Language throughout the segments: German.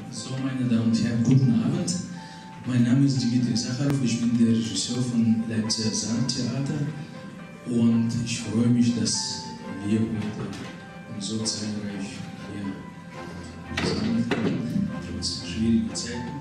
So, meine Damen und Herren, guten Abend. Mein Name ist Dimitri Sacharow, ich bin der Regisseur von Leipziger Sandtheater und ich freue mich, dass wir heute so zahlreich hier gesammelt haben, trotz schwieriger Zeiten.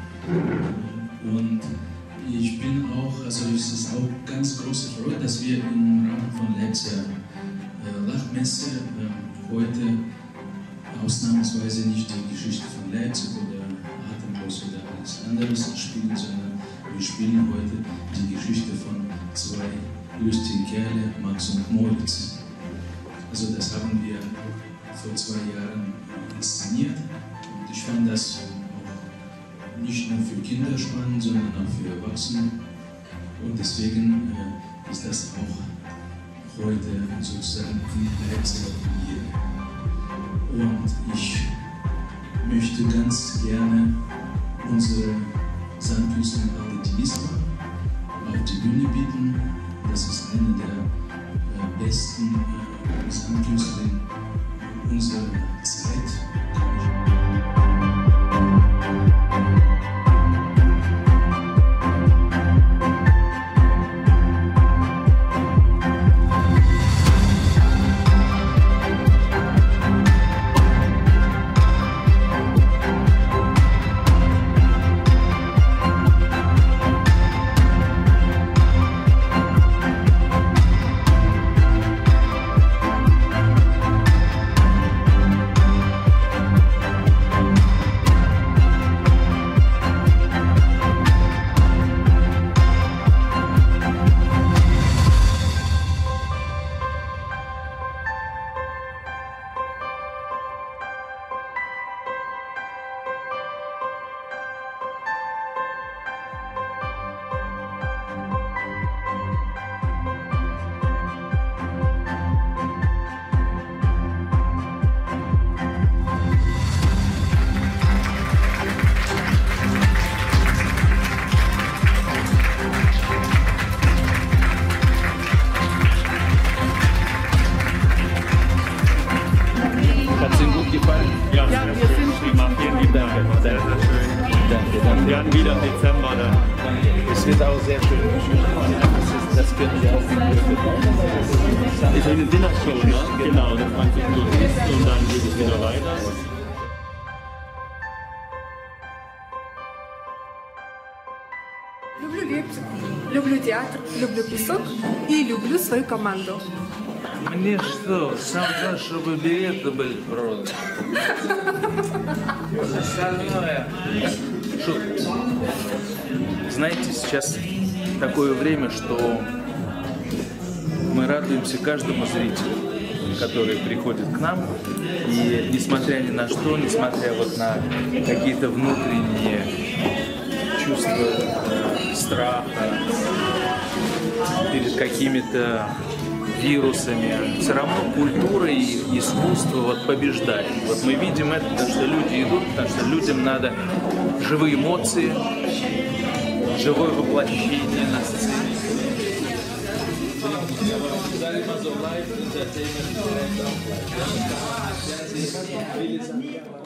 Und ich bin auch, also es ist auch ganz große Freude, dass wir im Rahmen von Leipziger Lachmesse heute ausnahmsweise nicht die Geschichte von Leipzig oder Atemlos oder alles anderes spielen, sondern wir spielen heute die Geschichte von zwei lustigen Kerle, Max und Moritz. Also das haben wir vor 2 Jahren inszeniert und ich fand das auch nicht nur für Kinder spannend, sondern auch für Erwachsene und deswegen ist das auch heute sozusagen die Leipziger Premiere. Und ich möchte ganz gerne unsere Sandkünstlerin Alde Diesma auf die Bühne bieten. Das ist eine der besten Sandkünstlerinnen unserer Zeit. Ja, wir sind prima. Vielen lieben Dank. Sehr, sehr schön. Danke. Wir hatten wieder im Dezember dann. Es wird auch sehr schön. Das können wir auch ist eine Dinnershow, ne? Genau, das 20 Minuten ist und dann geht es wieder weiter. Люблю Лейпциг, люблю театр, люблю песок и люблю свою команду. Мне что, сам важно, чтобы билеты были проданы. Остальное шутка. Знаете, сейчас такое время, что мы радуемся каждому зрителю, который приходит к нам. И несмотря ни на что, несмотря вот на какие-то внутренние чувства страха перед какими-то вирусами, все равно культура и искусство вот побеждают. Вот мы видим это, потому что люди идут, потому что людям надо живые эмоции, живое воплощение на сцене.